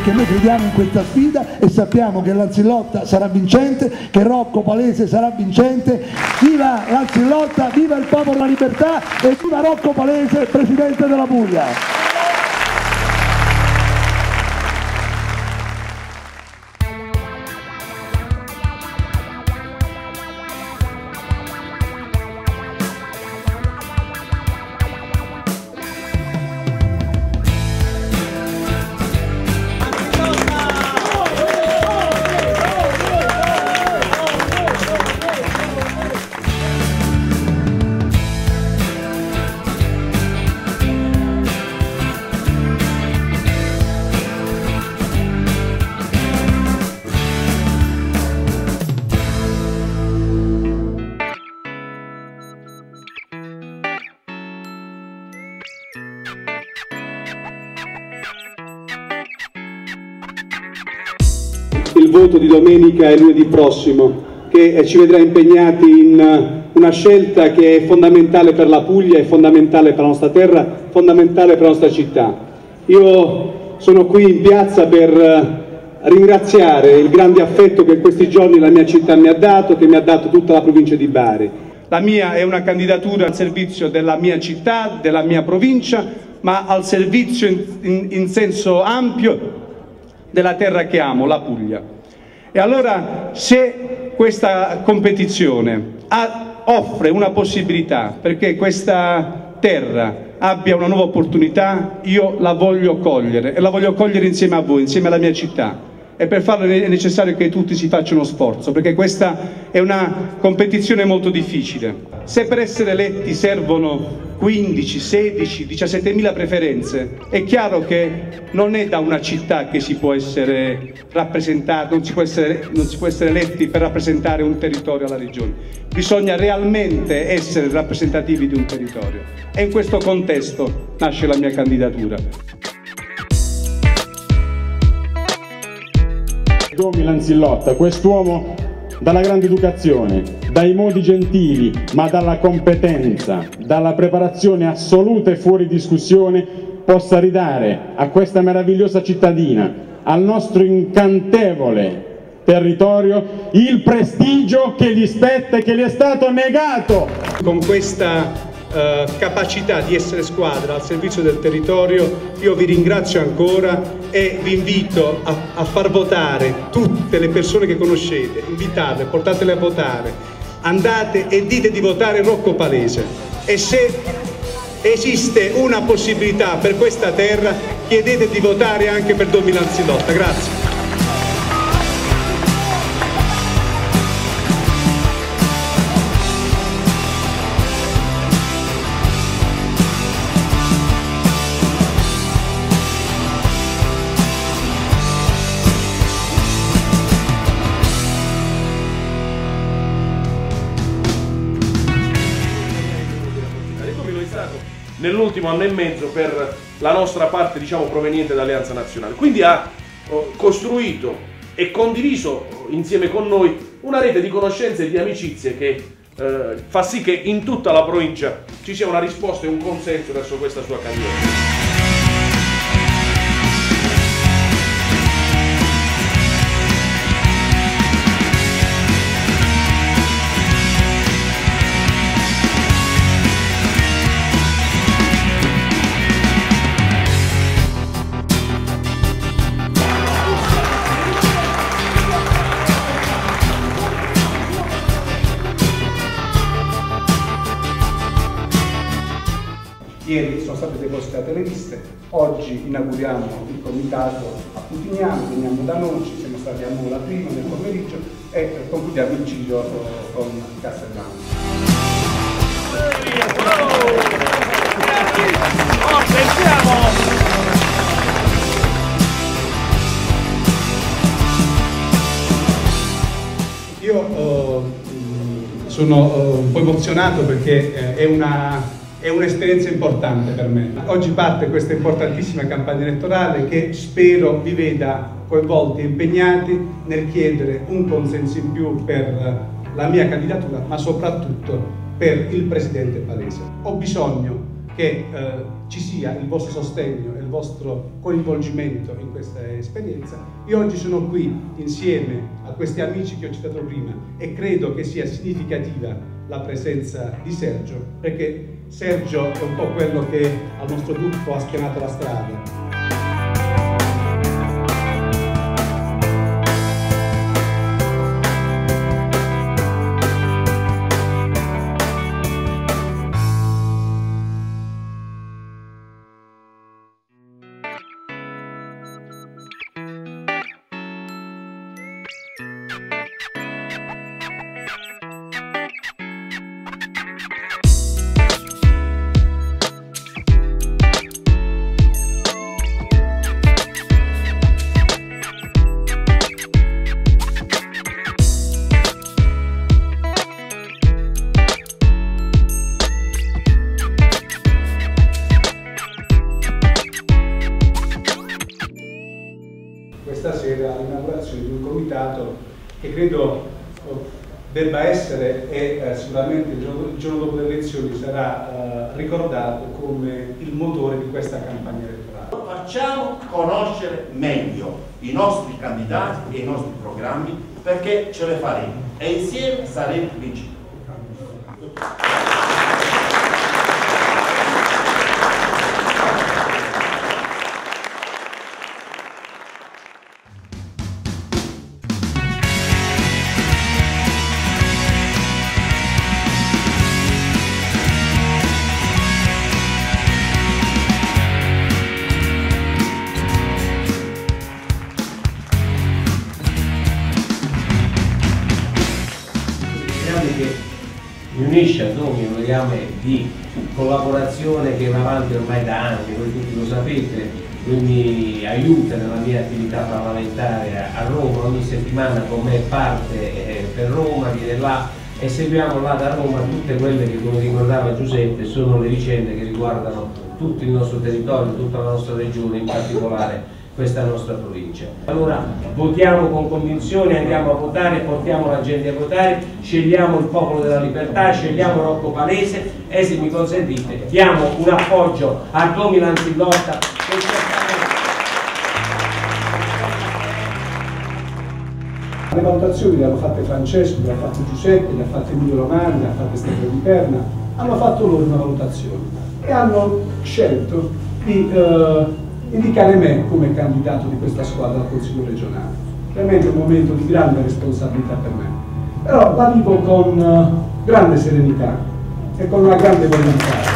perché noi crediamo in questa sfida e sappiamo che Lanzillotta sarà vincente, che Rocco Palese sarà vincente. Viva Lanzillotta, viva il Popolo della Libertà e viva Rocco Palese, Presidente della Puglia! Il voto di domenica e lunedì prossimo, che ci vedrà impegnati in una scelta che è fondamentale per la Puglia, è fondamentale per la nostra terra, fondamentale per la nostra città. Io sono qui in piazza per ringraziare il grande affetto che in questi giorni la mia città mi ha dato, che mi ha dato tutta la provincia di Bari. La mia è una candidatura al servizio della mia città, della mia provincia, ma al servizio in senso ampio della terra che amo, la Puglia. E allora, se questa competizione offre una possibilità perché questa terra abbia una nuova opportunità, io la voglio cogliere, e la voglio cogliere insieme a voi, insieme alla mia città. E per farlo è necessario che tutti si facciano sforzo, perché questa è una competizione molto difficile. Se per essere eletti servono 15, 16, 17.000 preferenze, è chiaro che non è da una città che si può essere rappresentati, non si può essere eletti per rappresentare un territorio alla regione. Bisogna realmente essere rappresentativi di un territorio. E in questo contesto nasce la mia candidatura. Domi Lanzillotta, quest'uomo dalla grande educazione, dai modi gentili, ma dalla competenza, dalla preparazione assoluta e fuori discussione, possa ridare a questa meravigliosa cittadina, al nostro incantevole territorio, il prestigio che gli spetta e che gli è stato negato. Con questa capacità di essere squadra al servizio del territorio, io vi ringrazio ancora e vi invito a far votare tutte le persone che conoscete, invitatele, portatele a votare, andate e dite di votare Rocco Palese, e se esiste una possibilità per questa terra, chiedete di votare anche per Domi Lanzillotta. Grazie. Nell'ultimo anno e mezzo per la nostra parte, diciamo, proveniente dall'Alleanza Nazionale. Quindi ha costruito e condiviso insieme con noi una rete di conoscenze e di amicizie che fa sì che in tutta la provincia ci sia una risposta e un consenso verso questa sua candidatura. Ieri sono state depositate le liste, oggi inauguriamo il comitato a Putignano, veniamo da noi, ci siamo stati a Mola prima nel pomeriggio e concludiamo il giro con Castellano. Io sono un po' emozionato perché è un'esperienza importante per me. Oggi parte questa importantissima campagna elettorale che spero vi veda coinvolti e impegnati nel chiedere un consenso in più per la mia candidatura, ma soprattutto per il Presidente Palese. Ho bisogno che ci sia il vostro sostegno e il vostro coinvolgimento in questa esperienza. Io oggi sono qui insieme a questi amici che ho citato prima e credo che sia significativa la presenza di Sergio, perché Sergio è un po' quello che al nostro gruppo ha spianato la strada. Questa sera l'inaugurazione di un comitato che credo debba essere e sicuramente il giorno dopo le elezioni sarà ricordato come il motore di questa campagna elettorale. Facciamo conoscere meglio i nostri candidati e i nostri programmi, perché ce le faremo e insieme saremo vincitori. Che mi unisce a noi un legame di collaborazione che va avanti ormai da anni, voi tutti lo sapete, lui mi aiuta nella mia attività parlamentare a Roma, ogni settimana con me parte per Roma, viene là e seguiamo là da Roma tutte quelle che, come ricordava Giuseppe, sono le vicende che riguardano tutto il nostro territorio, tutta la nostra regione, in particolare questa nostra provincia. Allora votiamo con convinzione, andiamo a votare, portiamo la gente a votare, scegliamo il Popolo della Libertà, scegliamo Rocco Palese e, se mi consentite, diamo un appoggio a Domi Lanzillotta. Le valutazioni le hanno fatte Francesco, le ha fatte Giuseppe, le ha fatte Emilio Romani, le ha fatte Stefano Di Perna, hanno fatto loro una valutazione e hanno scelto di indicare me come candidato di questa squadra al Consiglio regionale. Ovviamente è un momento di grande responsabilità per me, però la vivo con grande serenità e con una grande volontà.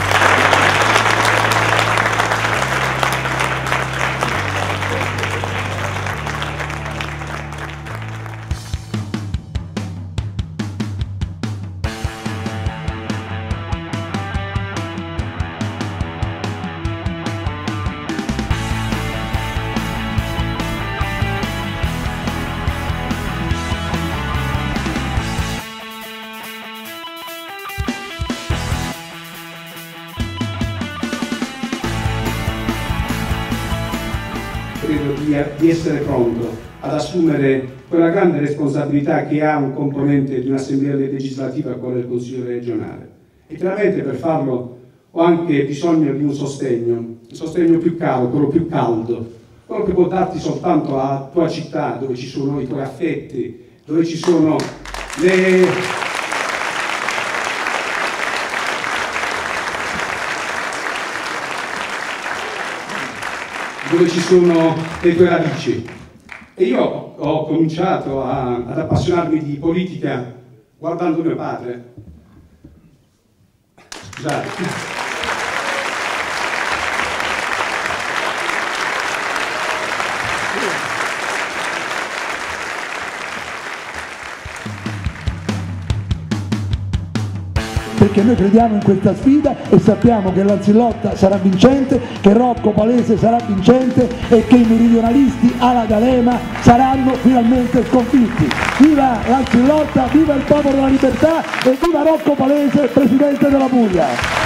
Credo di essere pronto ad assumere quella grande responsabilità che ha un componente di un'assemblea legislativa quale il Consiglio regionale. E chiaramente per farlo ho anche bisogno di un sostegno più caro, quello più caldo, quello che può darti soltanto la tua città, dove ci sono i tuoi affetti, dove ci sono le tue radici. E io ho cominciato ad appassionarmi di politica guardando mio padre. Scusate. Perché noi crediamo in questa sfida e sappiamo che Lanzillotta sarà vincente, che Rocco Palese sarà vincente e che i meridionalisti alla D'Alema saranno finalmente sconfitti. Viva Lanzillotta, viva il Popolo della Libertà e viva Rocco Palese, Presidente della Puglia!